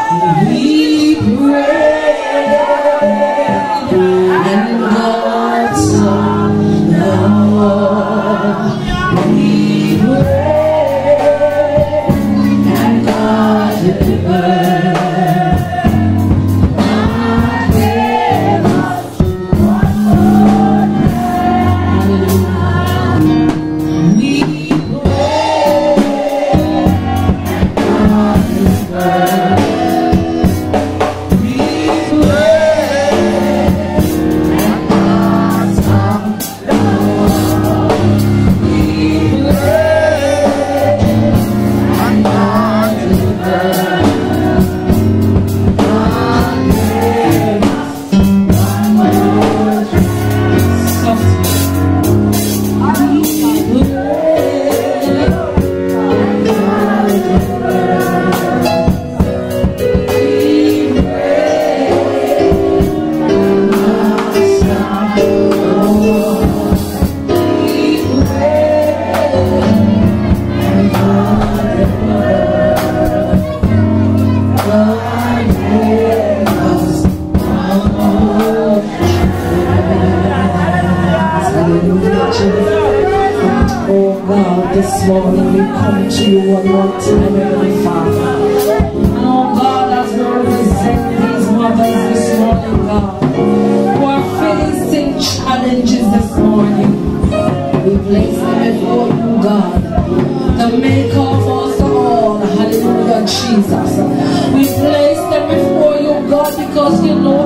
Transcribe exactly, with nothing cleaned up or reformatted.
We prayed, and God saw the Lord. We prayed, and God delivered. God gave us one more night. We prayed, and God delivered. Oh God, this morning we come to you one more time, Heavenly Father. Oh God, as we represent these mothers this morning, God, who are facing challenges this morning, we place them before you, God, the maker of us all. Hallelujah, Jesus. We place them before you, God, because you know